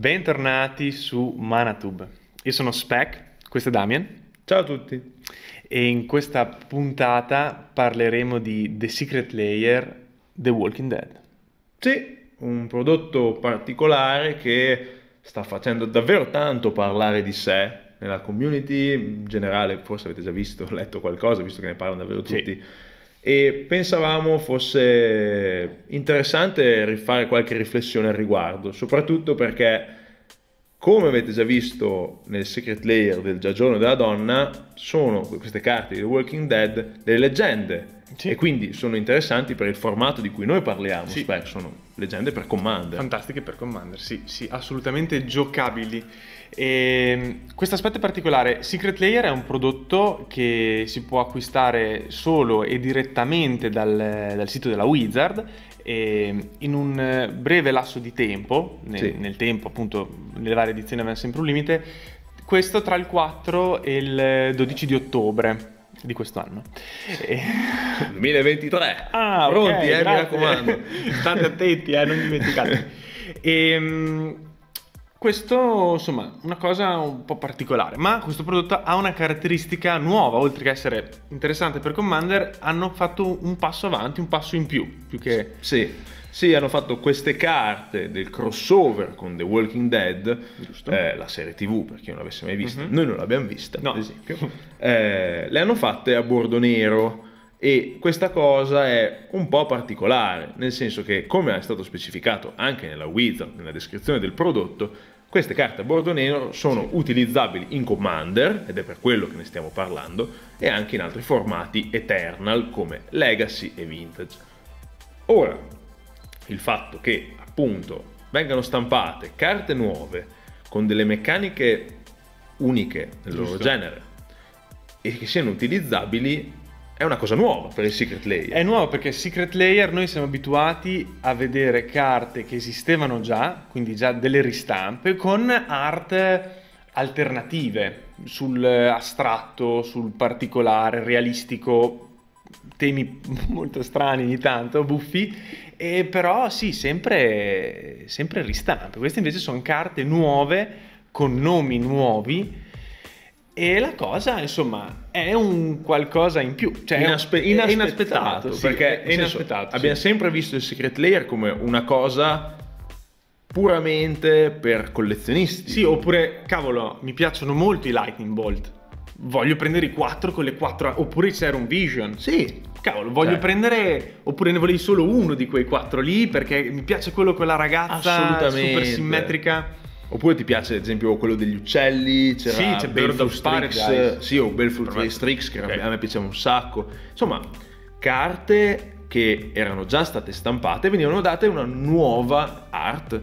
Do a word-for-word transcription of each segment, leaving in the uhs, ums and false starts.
Bentornati su Manatube. Io sono Spec, questo è Damian. Ciao a tutti. E in questa puntata parleremo di The Secret Layer, The Walking Dead. Sì, un prodotto particolare che sta facendo davvero tanto parlare di sé nella community, in generale forse avete già visto, letto qualcosa, visto che ne parlano davvero tutti. Sì. E pensavamo fosse interessante rifare qualche riflessione al riguardo, soprattutto perché, come avete già visto nel Secret Layer del Già Giorno della Donna, sono queste carte di The Walking Dead delle leggende. Sì. E quindi sono interessanti per il formato di cui noi parliamo. Sì. Spesso sono leggende per Commander. Fantastiche per Commander, sì, sì, assolutamente giocabili. E questo aspetto è particolare. Secret Layer è un prodotto che si può acquistare solo e direttamente dal, dal sito della Wizard, e in un breve lasso di tempo, nel, sì. nel tempo appunto nelle varie edizioni aveva sempre un limite, questo tra il quattro e il dodici di ottobre di quest'anno. E... duemilaventitré. Ah, pronti, okay, eh, mi raccomando. State attenti, eh, non dimenticate. E questo, insomma, una cosa un po' particolare, ma questo prodotto ha una caratteristica nuova. Oltre che essere interessante per Commander, hanno fatto un passo avanti, un passo in più, più che... Sì. Sì, hanno fatto queste carte del crossover con The Walking Dead, eh, la serie tivù, per chi non l'avesse mai vista. Mm-hmm. Noi non l'abbiamo vista, no. ad esempio. Eh, le hanno fatte a bordo nero e questa cosa è un po' particolare, nel senso che, come è stato specificato anche nella Wizard, nella descrizione del prodotto, queste carte a bordo nero sono sì. utilizzabili in Commander, ed è per quello che ne stiamo parlando, e anche in altri formati Eternal come Legacy e Vintage. Ora, il fatto che appunto vengano stampate carte nuove con delle meccaniche uniche nel Giusto. loro genere e che siano utilizzabili è una cosa nuova per il Secret Layer. È nuovo perché Secret Layer noi siamo abituati a vedere carte che esistevano già, quindi già delle ristampe, con art alternative sul astratto, sul particolare, realistico, temi molto strani ogni tanto, buffi, e però sì, sempre, sempre ristampe. Queste invece sono carte nuove, con nomi nuovi, e la cosa, insomma, è un qualcosa in più, cioè Inaspe- è inaspettato, inaspettato sì, perché è inaspettato, senso, sì. abbiamo sempre visto il Secret Layer come una cosa puramente per collezionisti. Sì, oppure, cavolo, mi piacciono molto i Lightning Bolt, voglio prendere i quattro con le quattro, oppure i Serum Vision. Sì. Cavolo, voglio cioè. prendere, oppure ne volevi solo uno di quei quattro lì perché mi piace quello con la ragazza super simmetrica. Oppure ti piace ad esempio quello degli uccelli, c'era sì, c'è Baleful Strix, sì, o Baleful Strix che okay. a me piaceva un sacco. Insomma, carte che erano già state stampate venivano date una nuova art.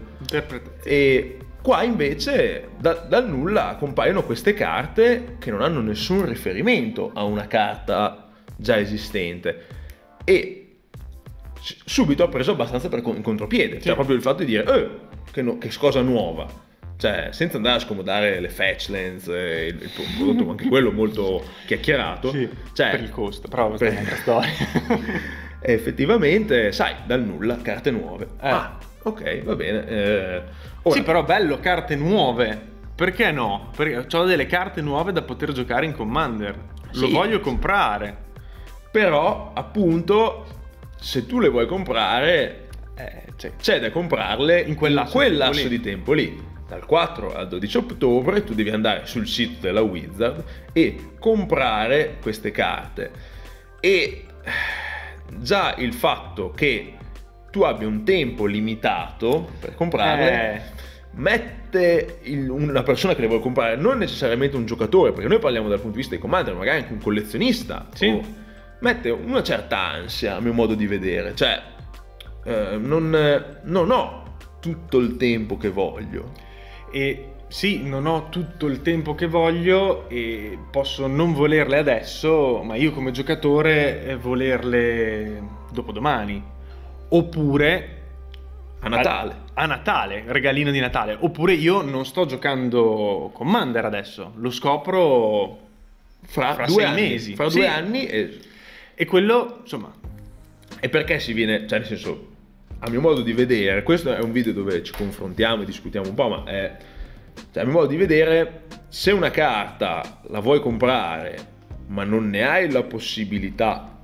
E qua invece da, dal nulla compaiono queste carte che non hanno nessun riferimento a una carta già esistente e subito ha preso abbastanza per in contropiede, sì. cioè proprio il fatto di dire eh, che, no, che cosa nuova, cioè senza andare a scomodare le fetchlands, eh, il, il prodotto anche quello molto chiacchierato, sì, cioè, per il costo, però questa per... è un'altra storia. Effettivamente, sai, dal nulla carte nuove. Eh. Ah, ok, va bene. Eh, ora... Sì, però bello, carte nuove. Perché no? Perché ho delle carte nuove da poter giocare in Commander. Lo sì, voglio comprare. Però, appunto, se tu le vuoi comprare, eh, c'è, c'è da comprarle in quel lasso, in quel lasso di tempo lì. Dal quattro al dodici ottobre tu devi andare sul sito della Wizard e comprare queste carte. E già il fatto che tu abbia un tempo limitato per comprarle... Eh. mette il, una persona che le vuole comprare, non necessariamente un giocatore, perché noi parliamo dal punto di vista di Commander, magari anche un collezionista, sì. o, mette una certa ansia a mio modo di vedere, cioè eh, non, non ho tutto il tempo che voglio. E sì, non ho tutto il tempo che voglio e posso non volerle adesso, ma io come giocatore volerle dopodomani, oppure a Natale. A, a Natale, regalino di Natale. Oppure io non sto giocando Commander adesso, lo scopro fra, fra due sei anni, mesi. Fra sì. due anni e... e quello, insomma... E perché si viene, cioè nel senso, a mio modo di vedere, questo è un video dove ci confrontiamo e discutiamo un po', ma è, cioè, a mio modo di vedere, se una carta la vuoi comprare ma non ne hai la possibilità,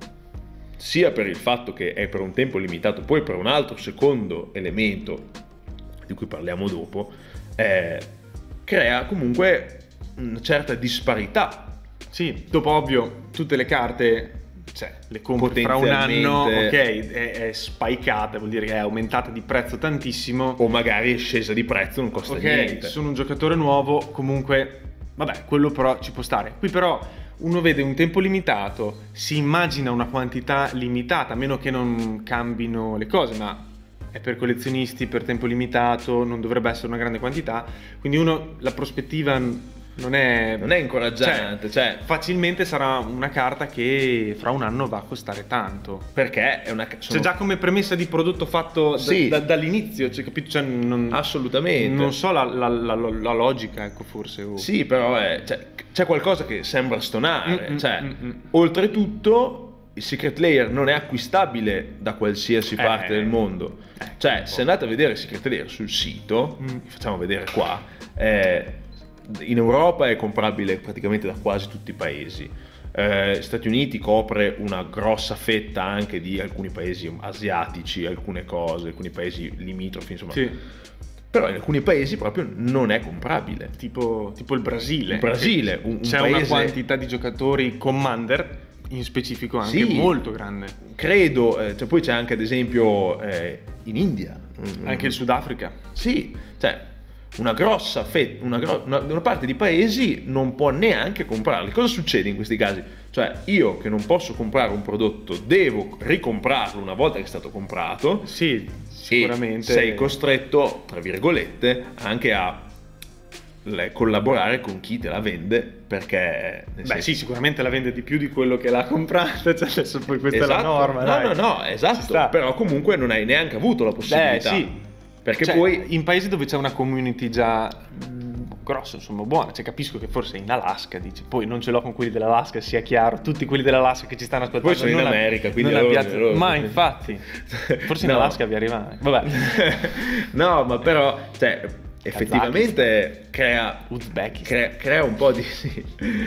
sia per il fatto che è per un tempo limitato, poi per un altro secondo elemento di cui parliamo dopo, eh, crea comunque una certa disparità. Sì, dopo ovvio tutte le carte, cioè, le compri fra un anno, ok, è, è spikata, vuol dire che è aumentata di prezzo tantissimo, o magari è scesa di prezzo, non costa ok, niente. Sono un giocatore nuovo, comunque, vabbè, quello però ci può stare. Qui però uno vede un tempo limitato, si immagina una quantità limitata, a meno che non cambino le cose, ma è per collezionisti, per tempo limitato, non dovrebbe essere una grande quantità, quindi uno, la prospettiva non è, non è incoraggiante, cioè, cioè, facilmente sarà una carta che fra un anno va a costare tanto, perché è una sono... cioè già come premessa di prodotto fatto sì. da, da, dall'inizio, cioè, capito? Cioè, non, assolutamente non so la, la, la, la logica, ecco, forse oh. Sì, però è, cioè, c'è qualcosa che sembra stonare, mm, cioè, mm, mm. oltretutto il Secret Lair non è acquistabile da qualsiasi parte eh, del mondo, eh, cioè se andate a vedere il Secret Lair sul sito, mm. facciamo vedere qua, eh, in Europa è comprabile praticamente da quasi tutti i paesi, eh, Stati Uniti copre una grossa fetta anche di alcuni paesi asiatici, alcune cose, alcuni paesi limitrofi, insomma. Sì. Però in alcuni paesi proprio non è comprabile, tipo, tipo il Brasile. il Brasile un, un c'è paese... una quantità di giocatori Commander in specifico anche sì, molto grande, credo, eh, cioè, poi c'è anche ad esempio eh, in India anche il Sudafrica, sì, cioè una grossa fetta, una, gro- una, una parte di paesi non può neanche comprarli. Cosa succede in questi casi? Cioè io che non posso comprare un prodotto devo ricomprarlo una volta che è stato comprato, sì, sicuramente e sei costretto, tra virgolette, anche a le, collaborare con chi te la vende, perché beh senso... sì, sicuramente la vende di più di quello che l'ha comprata, cioè adesso poi questa esatto. è la norma, no dai. no no esatto, però comunque non hai neanche avuto la possibilità. Beh, sì. Perché cioè, poi in paesi dove c'è una community già mh, grossa, insomma, buona, cioè capisco che forse in Alaska, dici, poi non ce l'ho con quelli dell'Alaska, sia chiaro, tutti quelli dell'Alaska che ci stanno aspettando, poi sono in non America, a, quindi non allora, abbiate... allora... ma infatti forse in no. Alaska vi arriva, vabbè. No, ma però, cioè, effettivamente crea, crea crea un po' di sì,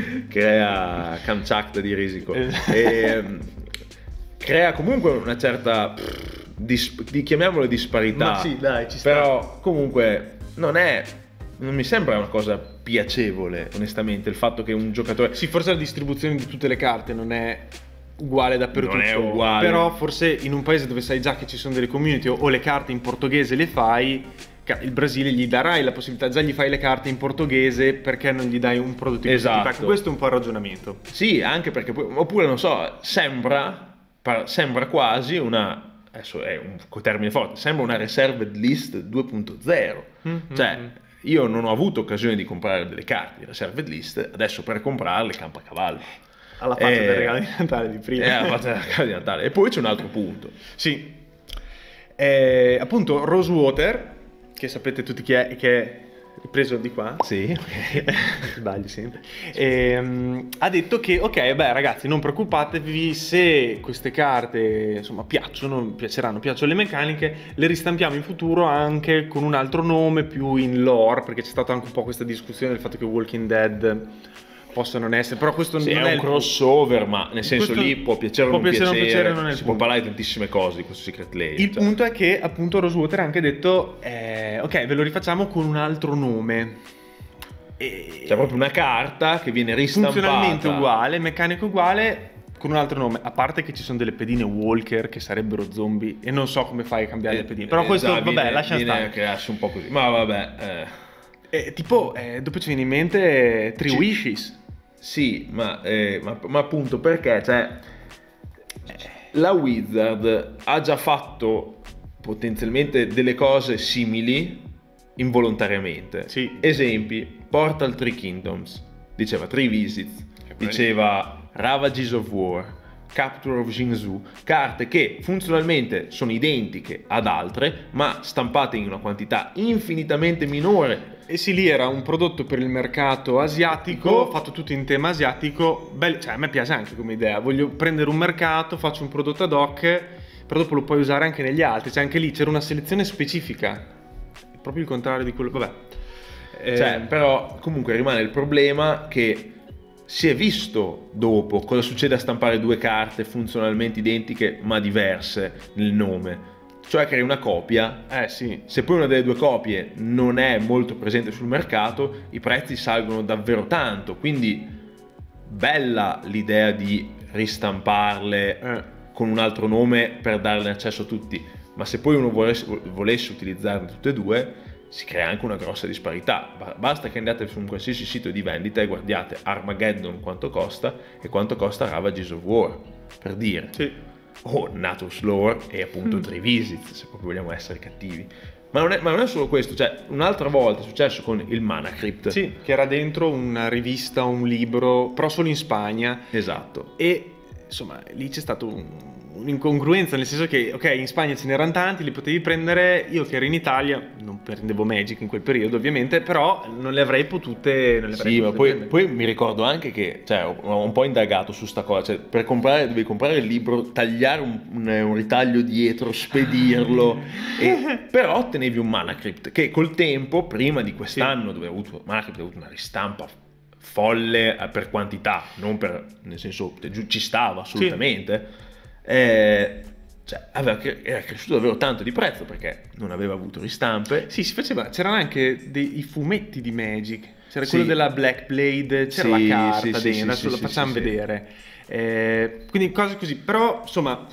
crea Kamchatka di risico e crea comunque una certa Dis- di, chiamiamolo disparità, ma sì, dai, ci sta. Però comunque non è, non mi sembra una cosa piacevole, onestamente, il fatto che un giocatore, sì, forse la distribuzione di tutte le carte non è uguale dappertutto, non è uguale, però forse in un paese dove sai già che ci sono delle community o, o le carte in portoghese le fai, il Brasile gli darai la possibilità, già gli fai le carte in portoghese, perché non gli dai un prodotto in esatto. ecco, questo è un po' il ragionamento. Sì, anche perché poi, oppure non so, sembra sembra quasi una, adesso è un termine forte, sembra una reserved list due punto zero, mm-hmm. Cioè io non ho avuto occasione di comprare delle carte di reserved list, adesso per comprarle campa a cavallo, alla faccia e... del regalo di Natale di prima, è alla faccia del regalo di Natale. E poi c'è un altro punto, sì, eh, appunto Rosewater, che sapete tutti chi è, che è preso di qua, sì, sbagli sempre, e, um, ha detto che ok, beh ragazzi, non preoccupatevi, se queste carte insomma piacciono, piaceranno, piacciono le meccaniche, le ristampiamo in futuro anche con un altro nome, più in lore, perché c'è stata anche un po' questa discussione del fatto che Walking Dead possa non essere, però questo sì, non è è un crossover, ma nel senso questo lì può piacere o può non piacere, piacere, non piacere, non è il si punto. può parlare di tantissime cose di questo Secret Lair. Il cioè. punto è che appunto Rosewater ha anche detto eh, ok, ve lo rifacciamo con un altro nome, e... c'è proprio una carta che viene ristampata funzionalmente uguale, meccanico uguale, con un altro nome, a parte che ci sono delle pedine Walker che sarebbero zombie e non so come fai a cambiare eh, le pedine, però eh, questo già, vabbè, viene, lascia viene stare, a crearsi un po' così, ma vabbè eh. eh, tipo eh, dopo ci viene in mente Three Ci... Wishes. Sì, ma, eh, ma, ma appunto perché, cioè, la Wizard ha già fatto potenzialmente delle cose simili involontariamente. Sì. Esempi, Portal Three Kingdoms, diceva Three Visits, diceva Ravages of War, Capture of Jinzhou, carte che funzionalmente sono identiche ad altre, ma stampate in una quantità infinitamente minore. E sì, lì era un prodotto per il mercato asiatico, Oh. fatto tutto in tema asiatico, bello, cioè a me piace anche come idea, voglio prendere un mercato, faccio un prodotto ad hoc, però dopo lo puoi usare anche negli altri, cioè anche lì c'era una selezione specifica, proprio il contrario di quello, vabbè. Eh, cioè, però comunque rimane il problema che si è visto dopo cosa succede a stampare due carte funzionalmente identiche ma diverse nel nome. Cioè crei una copia, eh sì, se poi una delle due copie non è molto presente sul mercato, i prezzi salgono davvero tanto, quindi bella l'idea di ristamparle eh. con un altro nome per darne accesso a tutti, ma se poi uno volesse, volesse utilizzarne tutte e due, si crea anche una grossa disparità. Basta che andate su un qualsiasi sito di vendita e guardiate Armageddon quanto costa e quanto costa Ravages of War, per dire. Sì. O Natus Lore e appunto mm. Trivisit, se proprio vogliamo essere cattivi. Ma non, è, ma non è solo questo, cioè un'altra volta è successo con il Manacrypt. Sì, che era dentro una rivista, un libro, però solo in Spagna. Esatto. E insomma lì c'è stato un, un'incongruenza, nel senso che ok, in Spagna ce n'erano tanti, li potevi prendere, io che ero in Italia non prendevo Magic in quel periodo ovviamente, però non le avrei potute non le avrei sì, potute ma poi, poi mi ricordo anche che, cioè, ho un po' indagato su sta cosa, cioè per comprare dovevi comprare il libro, tagliare un, un, un ritaglio dietro, spedirlo e, però ottenevi un Manacrypt che col tempo, prima di quest'anno, sì. dove ho avuto Manacrypt, ho avuto una ristampa folle per quantità, non per, nel senso, ci stava assolutamente, sì. eh, cioè, aveva, era cresciuto davvero tanto di prezzo perché non aveva avuto ristampe. Sì, si faceva, c'erano anche dei i fumetti di Magic, c'era sì. quello della Black Blade, c'era sì, la carta sì, dentro, sì, adesso sì, lo sì, facciamo sì, vedere. Sì. Eh, quindi cose così, però insomma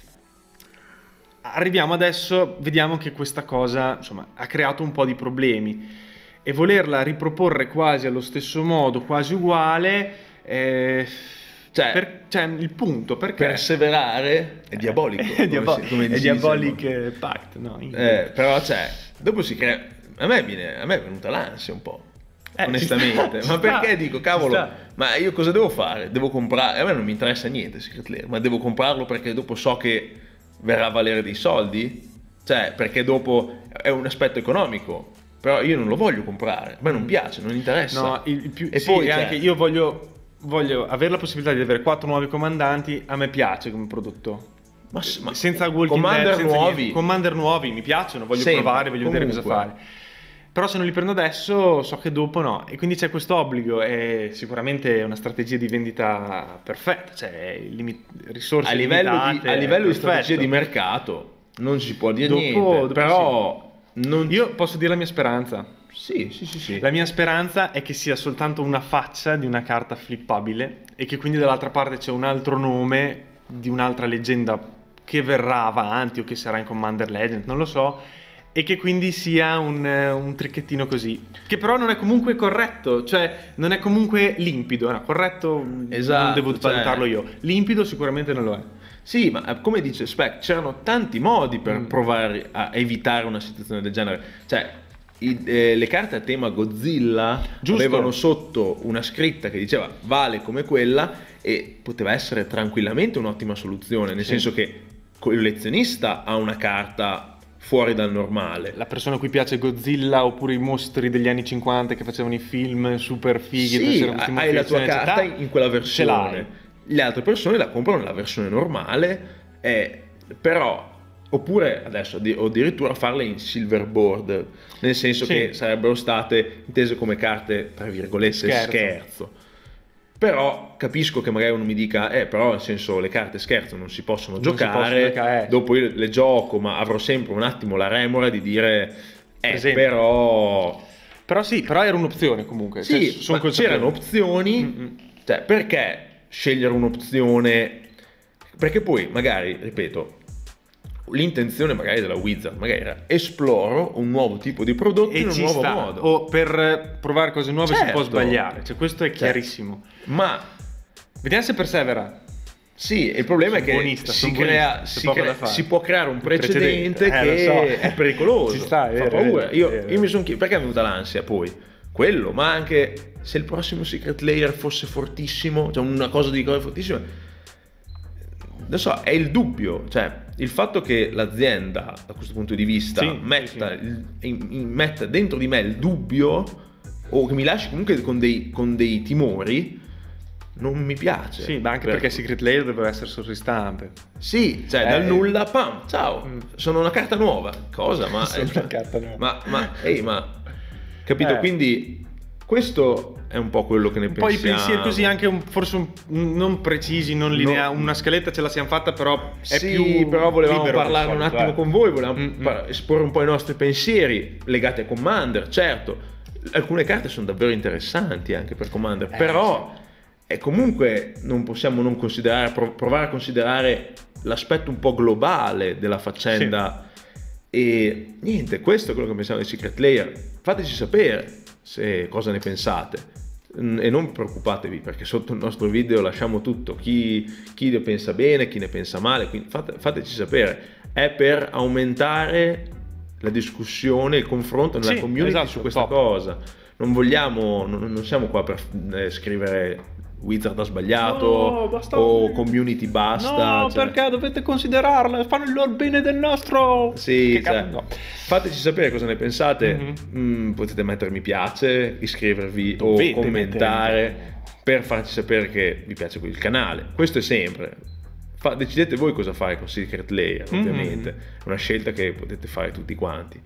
arriviamo adesso, vediamo che questa cosa insomma ha creato un po' di problemi. E volerla riproporre quasi allo stesso modo, quasi uguale, eh, cioè, per, cioè il punto, perché perseverare è diabolico, è, diabo- come si, come è diabolic pact, no? Eh, però cioè, dopo si crea, a me, viene, a me è venuta l'ansia un po', eh, onestamente, sta, ma perché sta, dico, cavolo, ma io cosa devo fare? Devo comprare, a me non mi interessa niente Secret Lair, ma devo comprarlo perché dopo so che verrà a valere dei soldi? Cioè, perché dopo è un aspetto economico. Però io non lo voglio comprare, a me non piace, non interessa. No, il, il più, e sì, poi anche io voglio, voglio avere la possibilità di avere quattro nuovi comandanti, a me piace come prodotto. Ma, ma senza Walking Commander Dead, nuovi. Niente. Commander nuovi mi piacciono, voglio Sempre, provare, voglio comunque. vedere cosa fare. Però se non li prendo adesso so che dopo no, e quindi c'è questo obbligo, è sicuramente una strategia di vendita perfetta, cioè limit- risorse a livello limitate, di, a livello di perfetto. strategia di mercato non si può dire dopo, niente, dopo però sì. non... io posso dire la mia speranza. Sì, sì, sì, sì. La mia speranza è che sia soltanto una faccia di una carta flippabile e che quindi dall'altra parte c'è un altro nome di un'altra leggenda che verrà avanti o che sarà in Commander Legend, non lo so, e che quindi sia un, un tricchettino così, che però non è comunque corretto, cioè non è comunque limpido, no, corretto esatto, non devo valutarlo cioè... io, limpido sicuramente non lo è. Sì, ma come dice Spec, c'erano tanti modi per mm. provare a evitare una situazione del genere, cioè I, eh, le carte a tema Godzilla Giusto. avevano sotto una scritta che diceva vale come quella e poteva essere tranquillamente un'ottima soluzione, nel sì. senso che il collezionista ha una carta fuori dal normale. La persona a cui piace Godzilla oppure i mostri degli anni cinquanta che facevano i film super fighi, sì, hai la tua carta in quella versione, le altre persone la comprano nella versione normale, eh, però oppure adesso o addirittura farle in silver board, nel senso sì. che sarebbero state intese come carte tra virgolette scherzo. scherzo. Però capisco che magari uno mi dica eh però nel senso le carte scherzo non si possono non giocare, si possono giocare. Dopo io le gioco ma avrò sempre un attimo la remora di dire eh Presente. però però sì, però era un'opzione comunque, sì, cioè, sono c'erano opzioni, mm-hmm. cioè perché scegliere un'opzione, perché poi magari ripeto l'intenzione magari della Wizard magari era esploro un nuovo tipo di prodotto e in un nuovo sta. modo, o per provare cose nuove certo. si può sbagliare, cioè questo è chiarissimo, certo. ma vediamo se persevera. Sì, il problema sono è che buonista, si, crea, si, crea, si può creare un precedente, precedente. che Eh, so. è pericoloso, ci sta, è fa vero, paura. È vero, io, è vero. io mi sono chiesto perché è venuta l'ansia poi quello, ma anche se il prossimo Secret Lair fosse fortissimo, cioè una cosa di cose fortissime, non so, è il dubbio, cioè il fatto che l'azienda da questo punto di vista sì, metta, sì. Il, in, in, metta dentro di me il dubbio o che mi lasci comunque con dei, con dei timori non mi piace. Sì, ma anche per... perché Secret Lair doveva essere sul ristampe. Sì, cioè eh, dal nulla, pam, ciao, mm. sono una carta nuova. Cosa? Ma, sono una carta nuova. ma, ma, ehi, ma, capito? Eh. Quindi questo è un po' quello che ne pensiamo. Poi i pensieri così anche un, forse un, non precisi, non lineari, no. Una scaletta ce la siamo fatta, però è sì, più però volevamo parlare un solito, attimo eh. con voi, volevamo Mm-hmm. par- esporre un po' i nostri pensieri legati a Commander, certo. Alcune carte sono davvero interessanti anche per Commander, eh, però sì. E comunque non possiamo non considerare, provare a considerare l'aspetto un po' globale della faccenda. Sì. E niente, questo è quello che pensiamo di Secret Lair. Fateci sapere se cosa ne pensate e non preoccupatevi, perché sotto il nostro video lasciamo tutto, chi, chi ne pensa bene, chi ne pensa male, quindi fate, fateci sapere. È per aumentare la discussione, il confronto nella sì, community esatto, su questa top. cosa. Non vogliamo, non, non siamo qua per eh, scrivere Wizard ha sbagliato no, o community basta. No, cioè... perché dovete considerarla, fanno il loro bene del nostro. Sì, cioè, no. Fateci sapere cosa ne pensate. Mm-hmm. Mm, potete mettere mi piace, iscrivervi dovete o commentare mettere. Per farci sapere che vi piace il canale. Questo è sempre. Fa, decidete voi cosa fare con Secret Lair, ovviamente. Mm-hmm. È una scelta che potete fare tutti quanti.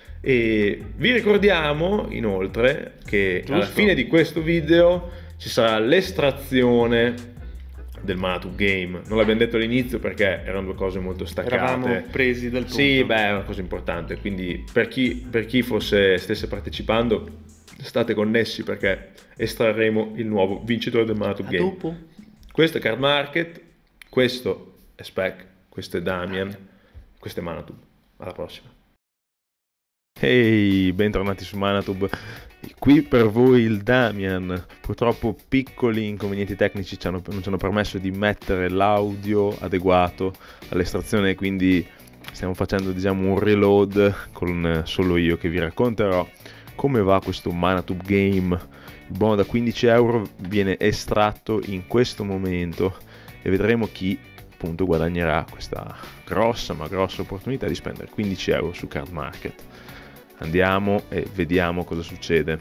E vi ricordiamo inoltre che Giusto. alla fine di questo video ci sarà l'estrazione del Mana Tube Game. Non l'abbiamo detto all'inizio perché erano due cose molto staccate. Eravamo presi dal punto. Sì, beh, è una cosa importante. Quindi per chi, per chi fosse, stesse partecipando, state connessi perché estrarremo il nuovo vincitore del Mana Tube Game. Dopo. Questo è Card Market, questo è Spec, questo è Damian, questo è Mana Tube. Alla prossima. Ehi, hey, bentornati su Mana Tube. Qui per voi il Damian. Purtroppo piccoli inconvenienti tecnici ci hanno, non ci hanno permesso di mettere l'audio adeguato all'estrazione, quindi stiamo facendo diciamo un reload con solo io che vi racconterò come va questo Mana Tube Game. Il buono da quindici euro viene estratto in questo momento e vedremo chi appunto guadagnerà questa grossa ma grossa opportunità di spendere quindici euro su Card Market. Andiamo e vediamo cosa succede.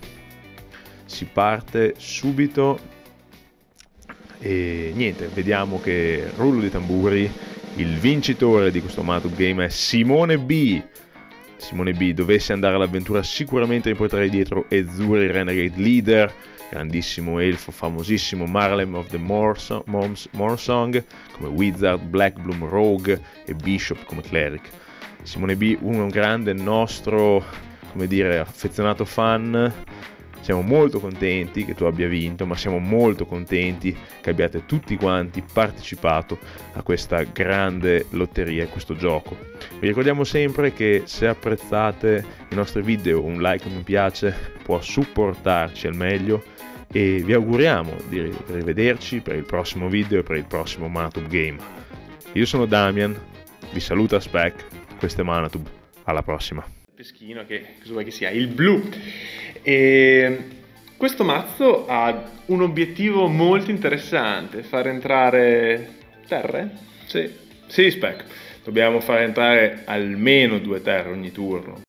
Si parte subito e niente, vediamo che rullo di tamburi, il vincitore di questo Mana Tube Game è Simone B. Simone B, dovesse andare all'avventura sicuramente riporterei dietro Ezuri Renegade Leader, grandissimo elfo, famosissimo Marlem of the Moorsong come Wizard, Black Bloom Rogue e Bishop come Cleric. Simone B, un grande nostro, come dire, affezionato fan. Siamo molto contenti che tu abbia vinto, ma siamo molto contenti che abbiate tutti quanti partecipato a questa grande lotteria e questo gioco. Vi ricordiamo sempre che se apprezzate i nostri video, un like, un mi piace può supportarci al meglio e vi auguriamo di rivederci per il prossimo video e per il prossimo Mana Tube Game. Io sono Damian, vi saluta Spec. Questo è Mana Tube, alla prossima. Peschino, che cosa vuoi che sia? Il blu. E questo mazzo ha un obiettivo molto interessante: far entrare terre? Sì, sì, Spec. Dobbiamo far entrare almeno due terre ogni turno.